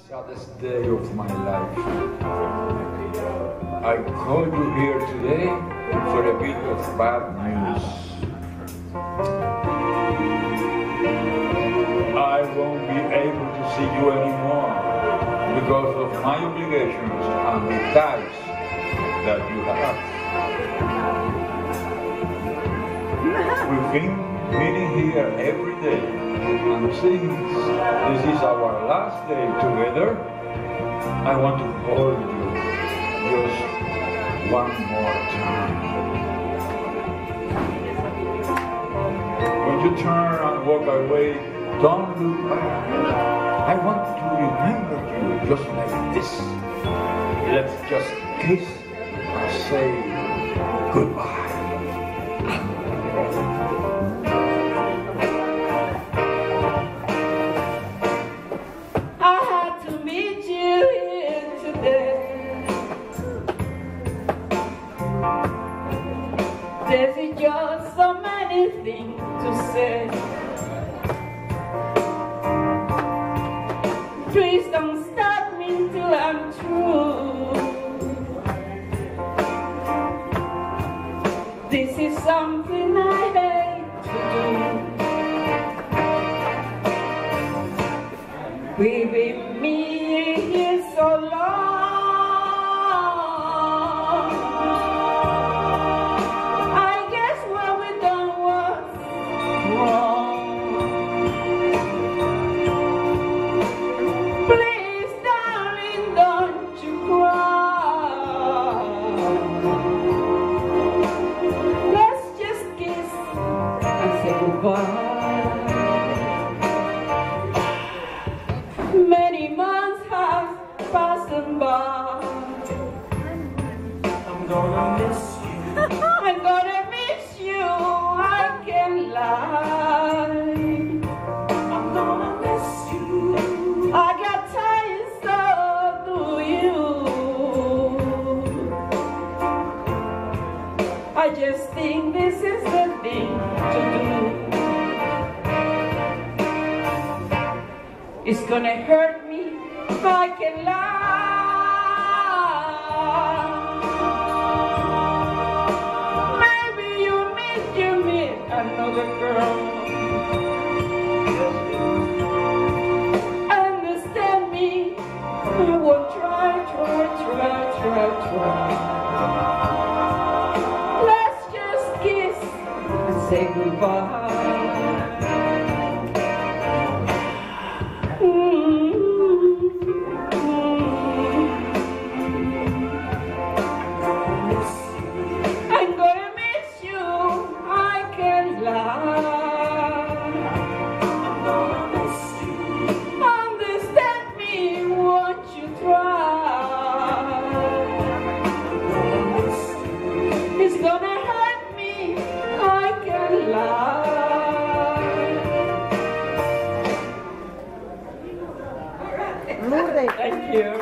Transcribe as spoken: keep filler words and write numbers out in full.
Saddest day of my life. I called you here today for a bit of bad news. I won't be able to see you anymore because of my obligations and the ties that you have. We've been meeting here every day, and since this is our last day together, I want to hold you just one more time. When you turn and walk away, don't look back. I want to remember you just like this. Let's just kiss and say goodbye. There's just so many things to say. Please don't stop me till I'm through. This is something I hate to do. We've been meeting here so long. Many months have passed by. I'm gonna miss you. I'm gonna miss you. I can't lie. I'm gonna miss you. I got tired, so do you. I just think this is the thing to do. It's gonna hurt me, I can lie. Maybe you meet, you meet another girl. Understand me, I will try, try, try, try, try. Let's just kiss and say goodbye. Thank you.